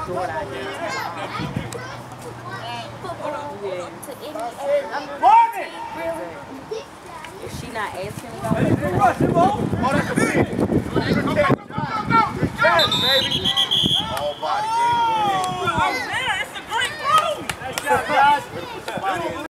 short I am. Yeah. If she not asking about it, all body, baby. Oh, man, it's a great move! Nice job, guys.